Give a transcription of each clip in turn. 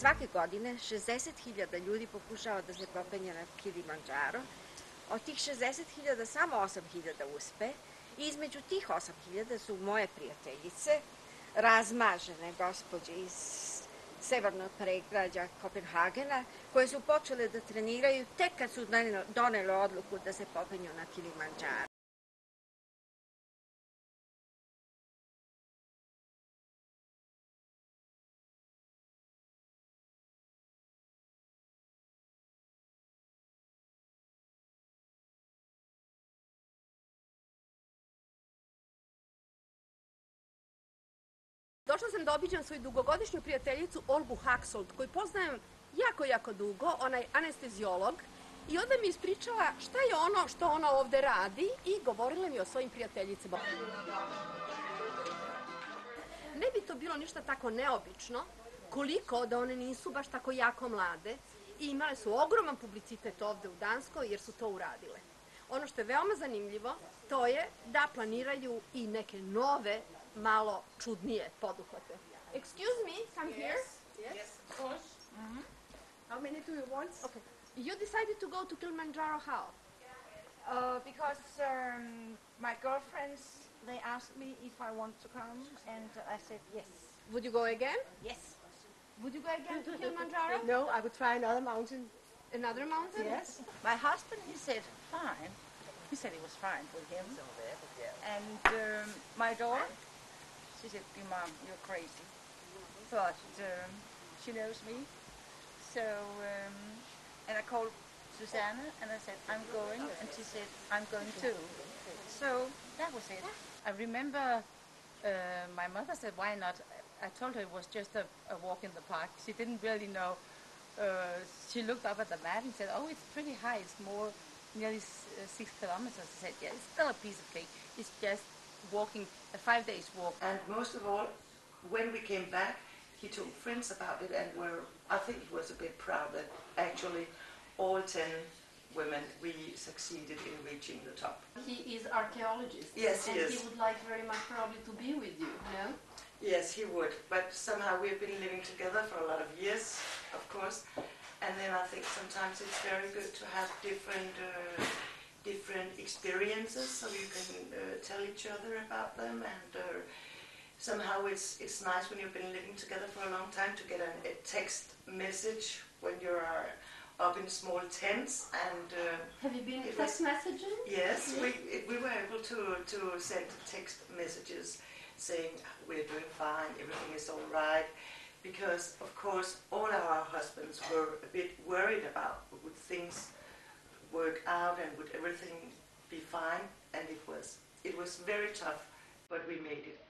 Svake godine 60.000 ljudi pokušava da se popenje na Kilimandžaro. Od tih 60.000 samo 8.000 uspe. I između tih 8.000 su moje prijateljice, razmažene gospođe iz severnog predgrađa Kopenhagena, koje su počele da treniraju tek kad su donele odluku da se popenju na Kilimandžaro. Došla sam da obiđem svoju dugogodišnju prijateljicu Olgu Haksold, koju poznajem jako dugo, ona je anestezijolog, i onda mi ispričala šta je ono što ona ovde radi i govorila mi o svojim prijateljicama. Ne bi to bilo ništa tako neobično, koliko da one nisu baš tako jako mlade i imale su ogroman publicitet ovde u Danskoj jer su to uradile. Ono što je veoma zanimljivo, to je da planiraju i neke nove, malo čudnije poduhvate. Excuse me, come here. Yes, of course. How many do you want? Okay. You decided to go to Kilimanjaro how? Because my girlfriends, they asked me if I want to come, and I said yes. Would you go again? Yes. Would you go again to Kilimanjaro? No, I would try another mountain. Another mountain? Yes. My husband, he said fine. He said it was fine with him. And my daughter, she said, Mom, you're crazy. But she knows me. So, and I called Susanna and I said, I'm going. And she said, I'm going too. So that was it. I remember my mother said, why not? I told her it was just a walk in the park. She didn't really know. She looked up at the map and said, oh, it's pretty high. It's more, nearly 6 kilometers. I said, yeah, it's still a piece of cake. It's just walking, a 5 days walk. And most of all, when we came back, he told friends about it and I think he was a bit proud that actually all 10 women, we succeeded in reaching the top. He is archaeologist. Yes, he is. And he would like very much probably to be with you, no? Yes, he would. But somehow we've been living together for a lot of years, of course. And then I think sometimes it's very good to have different experiences so you can tell each other about them. And somehow it's nice when you've been living together for a long time to get a text message when you're up in small tents. And have you been text messaging? Yes, we were able to send text messages saying we're doing fine, everything is all right, because of course all our husbands were a bit worried about would things work out and would everything be fine, and it was very tough, but we made it.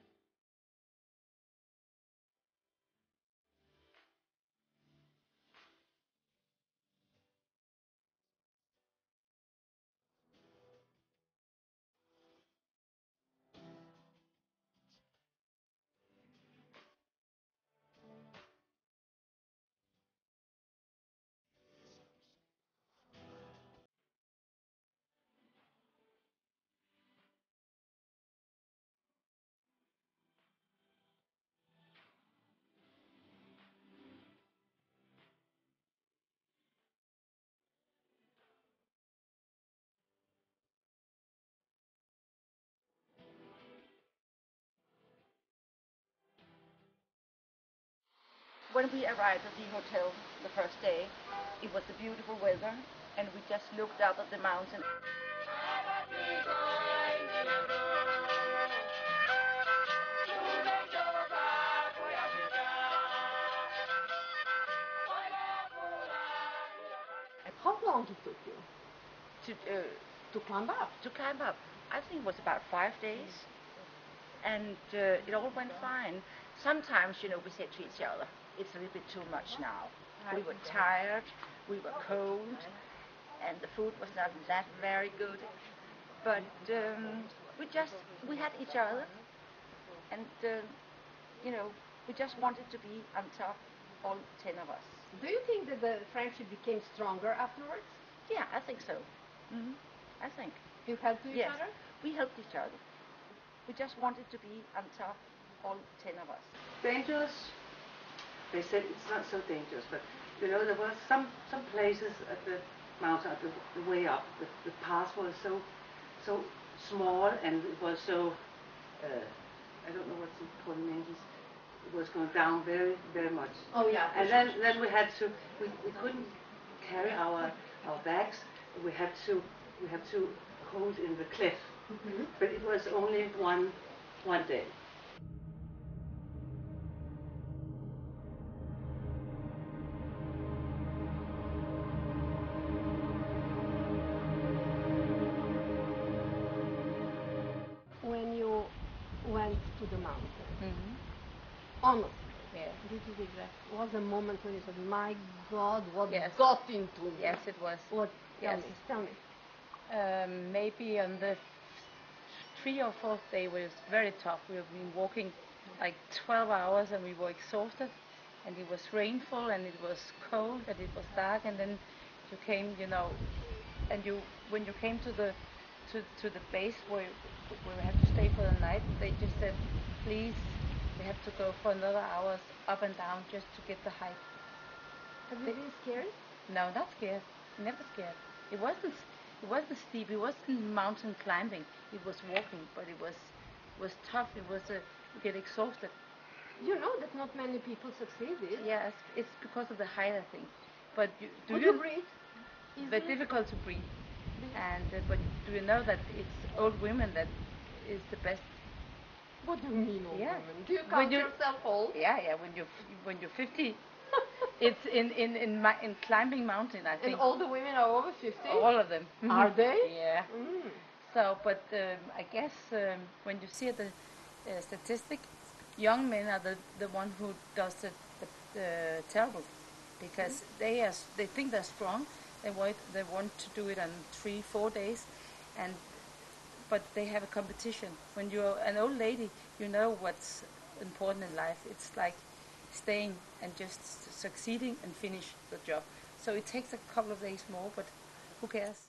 When we arrived at the hotel the first day, it was the beautiful weather, and we just looked out at the mountain. How long it took you to climb up? To climb up, I think it was about 5 days, and it all went fine. Sometimes, we said to each other, it's a little bit too much now. We were tired, we were cold, and the food was not that very good. But we had each other, and we just wanted to be on top, all 10 of us. Do you think that the friendship became stronger afterwards? Yeah, I think so. I think. You helped each Yes, other? we helped each other. We just wanted to be on top, all 10 of us. Dangerous they said it's not so dangerous, but you know, there were some places at the mountain, at the way up, the path was so small, and it was so, I don't know what's it called in English, it was going down very, very much. Oh yeah. And then we had to, we couldn't carry our bags, we had to hold in the cliff. Mm-hmm. But it was only one day. When you went to the mountain, Mm-hmm. honestly, Yeah, this is exactly. was a moment when you said, "My God, what Yes. got into me?" Yes, it was. What? Yes. Tell me. Maybe on the 3rd or 4th day was very tough. We have been walking like 12 hours and we were exhausted, and it was rainful and it was cold and it was dark, and then you came, and when you came to the base where we had to stay for the night, they just said, please, we have to go for another hours up and down just to get the height. Have you been scared? No, not scared. Never scared. It wasn't steep. It wasn't mountain climbing. It was walking, but it was tough. It was you get exhausted. You know that not many people succeeded. Yes, it's because of the height, I think. But Could you breathe? Very difficult to breathe. And but do you know that it's old women that is the best? What do you mean, old Yeah. women? Do you count yourself old? Yeah. When you're 50, it's in climbing mountain, I think. And all the women are over 50? All of them. Are they? Yeah. Mm. So, but I guess when you see the statistic, young men are the one who does the terrible, because they think they're strong. They want to do it in 3-4 days, but they have a competition. When you're an old lady, you know what's important in life. It's like staying and just succeeding and finish the job. So it takes a couple of days more, but who cares?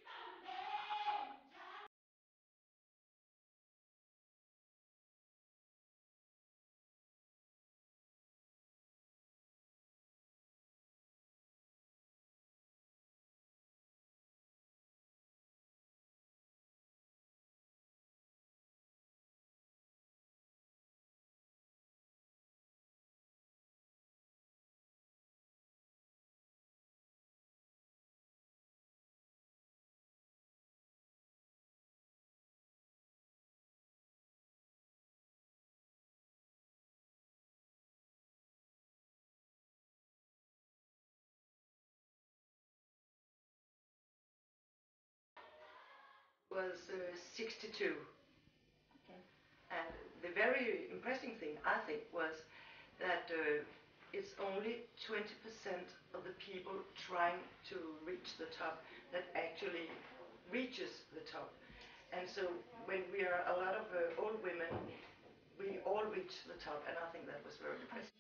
Was 62. Okay. And the very impressive thing, I think, was that it's only 20% of the people trying to reach the top that actually reaches the top. And so when we are a lot of old women, we all reach the top, and I think that was very impressive.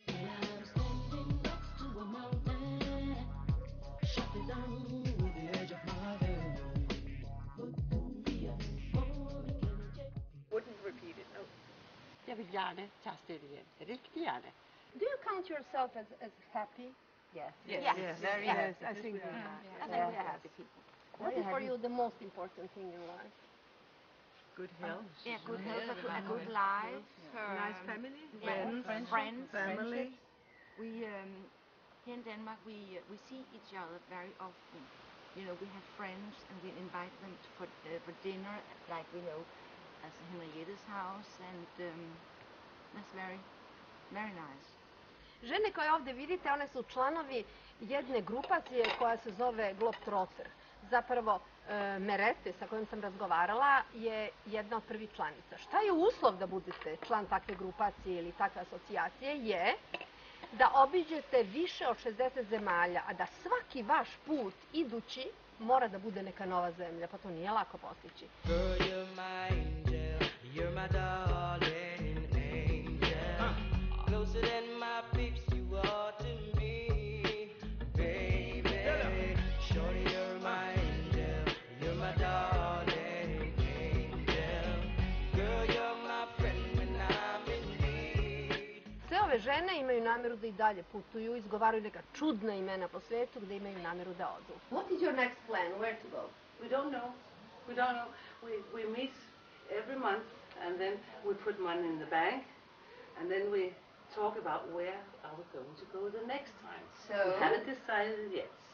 Wouldn't repeat it, no. Jeg vil gerne tage afsted igen. Rigtig gerne. Do you count yourself as happy? Yes. Yes. Very Yes, happy. I think we I are. think we're happy people. What is for you the most important thing in life? Good health. Yeah, good health, a good life. Nice family. Friends. Family. We here in Denmark we see each other very often. You know, we have friends and we invite them for dinner, like we know, as Henriette's house, and that's very, very nice. Žene koje ovdje vidite, one su članovi jedne grupacije koja se zove Globetrotter. Zapravo, Merete, sa kojom sam razgovarala, je jedna od prvih članica. Šta je uslov da budete član takve grupacije ili takve asocijacije? Je da obiđete više od 60 zemalja, a da svaki vaš put idući mora da bude neka nova zemlja, pa to nije lako postići. Girl, you're my angel, you're my darling angel. Closer than my peeps, you are to me, baby. Shorty, you're my angel, you're my darling angel. Girl, you're my friend when I'm in need. Sve ove ove žene imaju nameru da i dalje putuju, izgovaraju neka čudna imena po svetu gde imaju nameru da odu. What is your next plan? Where to go? We don't know. We don't know. We meet every month, and then we put money in the bank, and then we talk about where are we going to go the next time. So- We haven't decided yet.